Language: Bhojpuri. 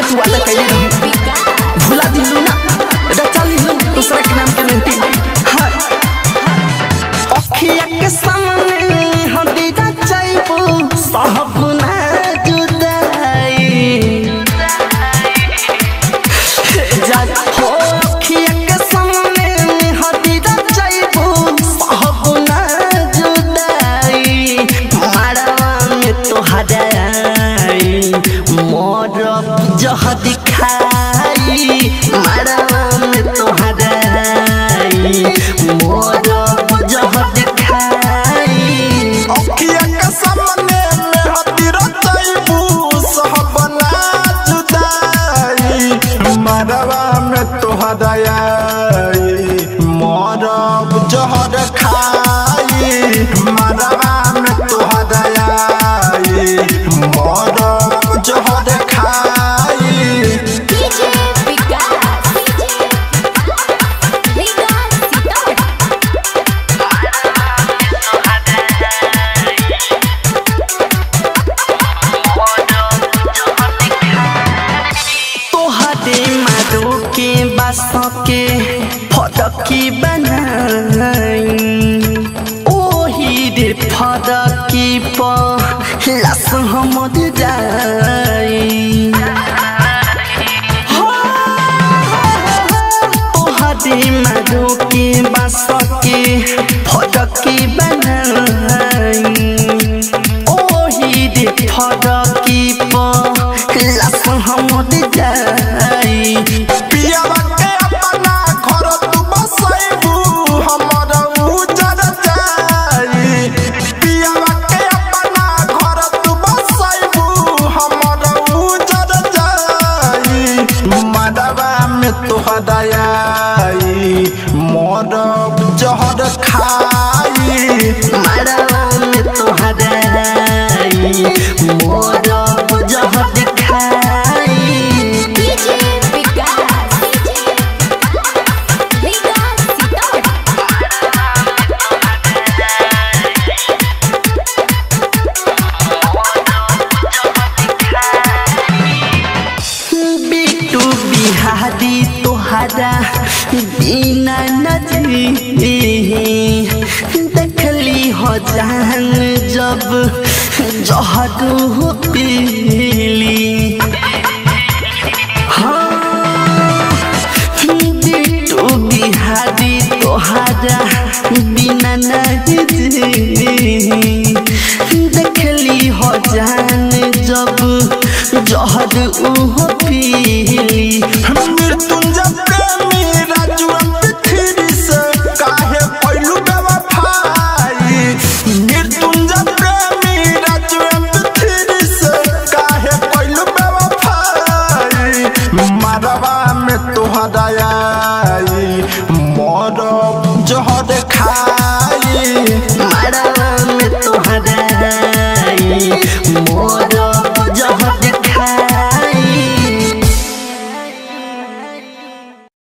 तू वादा कइले रही भुला दिलू ना रचा लिलू दूसरा के नाम के मेहंदी हां अखिया के सामने हदी जा जाइबो सब ना जुदाई जा हो अखिया के सामने हदी जा जाइबो सब ना जुदाई मारवा में तो हदाई मोर जह दिखाई मारवा में तो हदाई मोर जह दिखाई अखिया के सामने में हदी रचाइबू सब ना जुदाई मारवा में तो हदाई मोर जहर खाई मारवा में तो हदाई मोर जहर खाई डीजे विकास तोहरे मारो के बासों के फटकी बनाई ओही रे फटकी पर लाश हम जाई तोहरे मारो के बासों के फटकी बनाई ओही रे फटकी पर लाश हम जाई पियावा के अपना घर तू बसाइबू हमर उजर जाई पियावा के अपना घर तू बसाइबू हमर उजर जाई मारवा में तो हदाई मोर जहर खाई मारवा में तो हदाई मोर जहर खाई डीजे विकास बिटू बिहारी तोहरा बिना नजरी देखली हो जान जब जहर पीली बिटू बिहारी तोहरा बिना नजरी देखली हो जान जब जहर